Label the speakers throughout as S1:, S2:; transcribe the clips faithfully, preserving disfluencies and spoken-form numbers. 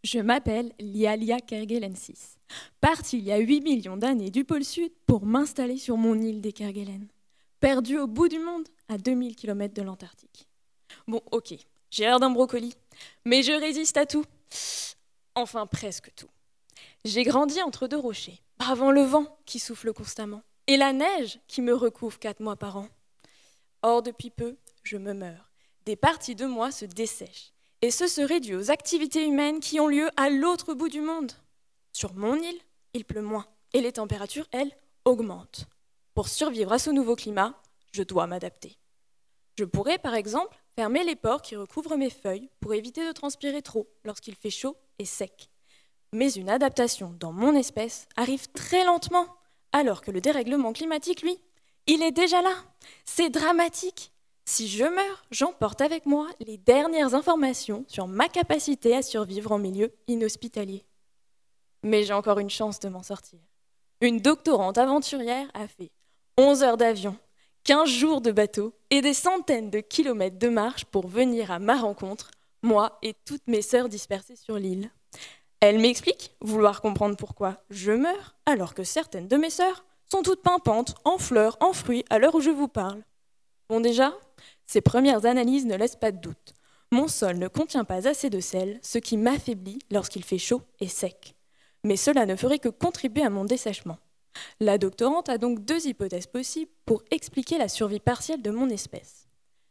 S1: Je m'appelle Lialia Kerguelen-six, partie il y a huit millions d'années du pôle sud pour m'installer sur mon île des Kerguelen, perdue au bout du monde, à deux mille kilomètres de l'Antarctique. Bon, ok, j'ai l'air d'un brocoli, mais je résiste à tout. Enfin, presque tout. J'ai grandi entre deux rochers, bravant le vent qui souffle constamment, et la neige qui me recouvre quatre mois par an. Or, depuis peu, je me meurs. Des parties de moi se dessèchent. Et ce serait dû aux activités humaines qui ont lieu à l'autre bout du monde. Sur mon île, il pleut moins et les températures, elles, augmentent. Pour survivre à ce nouveau climat, je dois m'adapter. Je pourrais, par exemple, fermer les pores qui recouvrent mes feuilles pour éviter de transpirer trop lorsqu'il fait chaud et sec. Mais une adaptation dans mon espèce arrive très lentement, alors que le dérèglement climatique, lui, il est déjà là. C'est dramatique. Si je meurs, j'emporte avec moi les dernières informations sur ma capacité à survivre en milieu inhospitalier. Mais j'ai encore une chance de m'en sortir. Une doctorante aventurière a fait onze heures d'avion, quinze jours de bateau et des centaines de kilomètres de marche pour venir à ma rencontre, moi et toutes mes sœurs dispersées sur l'île. Elle m'explique vouloir comprendre pourquoi je meurs, alors que certaines de mes sœurs sont toutes pimpantes, en fleurs, en fruits, à l'heure où je vous parle. Bon déjà, ces premières analyses ne laissent pas de doute. Mon sol ne contient pas assez de sel, ce qui m'affaiblit lorsqu'il fait chaud et sec. Mais cela ne ferait que contribuer à mon dessèchement. La doctorante a donc deux hypothèses possibles pour expliquer la survie partielle de mon espèce.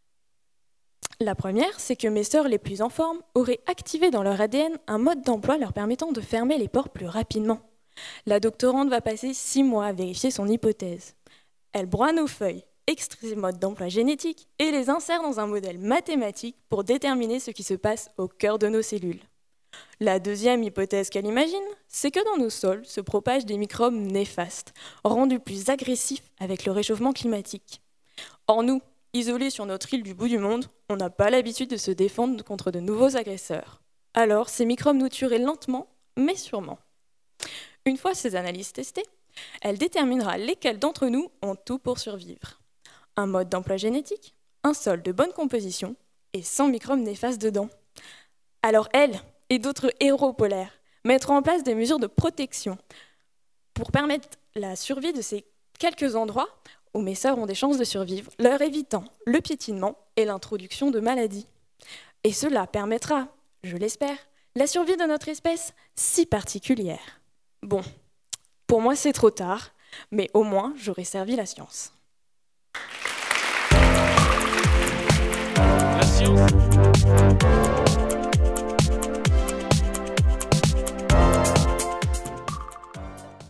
S1: La première, c'est que mes sœurs les plus en forme auraient activé dans leur A D N un mode d'emploi leur permettant de fermer les pores plus rapidement. La doctorante va passer six mois à vérifier son hypothèse. Elle broie nos feuilles, extrait ces modes d'emploi génétiques et les insère dans un modèle mathématique pour déterminer ce qui se passe au cœur de nos cellules. La deuxième hypothèse qu'elle imagine, c'est que dans nos sols se propagent des microbes néfastes, rendus plus agressifs avec le réchauffement climatique. Or nous, isolés sur notre île du bout du monde, on n'a pas l'habitude de se défendre contre de nouveaux agresseurs. Alors ces microbes nous tueraient lentement, mais sûrement. Une fois ces analyses testées, elle déterminera lesquels d'entre nous ont tout pour survivre. Un mode d'emploi génétique, un sol de bonne composition et cent microbes néfastes dedans. Alors elle et d'autres héros polaires mettront en place des mesures de protection pour permettre la survie de ces quelques endroits où mes sœurs ont des chances de survivre, leur évitant le piétinement et l'introduction de maladies. Et cela permettra, je l'espère, la survie de notre espèce si particulière. Bon, pour moi c'est trop tard, mais au moins j'aurai servi la science.
S2: La science.